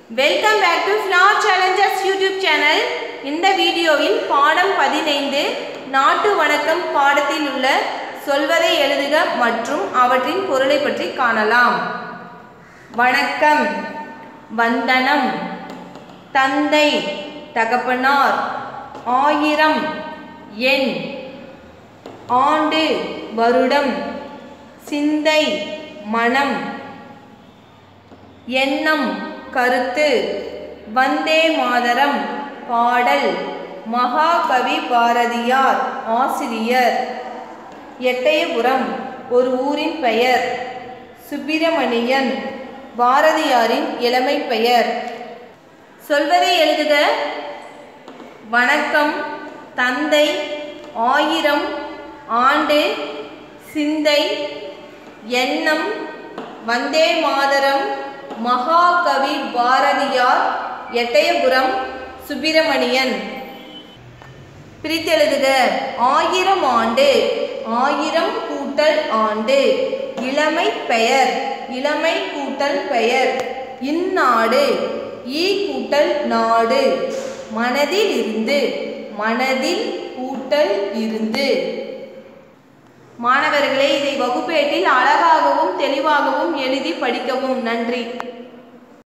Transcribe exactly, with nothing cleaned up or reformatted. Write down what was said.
Welcome back to floor challengers YouTube channel. இந்த வீடியோவில் பாடம் பதினைந்து நாட்டு வணக்கம் பாடத்தில் உள்ள சொல்வதை எழுதுக மற்றும் அவற்றின் பொருளை பற்றி காணலாம். வணக்கம், வந்தனம், தந்தை, தகப்பனார், ஆயிரம், எண், ஆண்டு, வருடம், சிந்தை, மனம், எண்ணம், கருத்து, வந்தே மாதரம், பாடல், மகாகவி பாரதியார், ஆசிரியர், எட்டயபுரம், ஒரு ஊரின் பெயர், சுப்பிரமணியன், பாரதியாரின் இளமை பெயர். சொல்வதை எழுதுக. வணக்கம், தந்தை, ஆயிரம், ஆண்டு, சிந்தை, எண்ணம், வந்தே மாதரம், மகாகவி பாரதியார், எட்டயபுரம், சுப்பிரமணியன். பிரித்தெழுதுக. ஆயிரம் ஆண்டு, ஆயிரம் கூட்டல் ஆண்டு, இளமை பெயர், இளமை கூட்டல் பெயர், இந்நாடு, ஈ கூட்டல் நாடு, மனதில் இருந்து, மனதில் கூட்டல் இருந்து. மாணவர்களே, இதை வகுப்பேட்டில் அழகாகவும் தெளிவாகவும் எழுதி படிக்கவும். நன்றி.